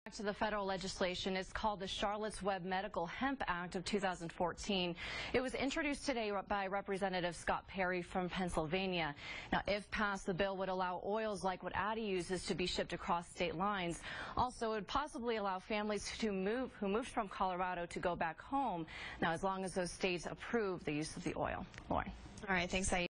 To the federal legislation is called the Charlotte's Web Medical Hemp Act of 2014. It was introduced today by Representative Scott Perry from Pennsylvania. Now, if passed, the bill would allow oils like what Addie uses to be shipped across state lines. Also, it would possibly allow families who moved from Colorado to go back home. Now, as long as those states approve the use of the oil. Lauren. All right, thanks, Aisha.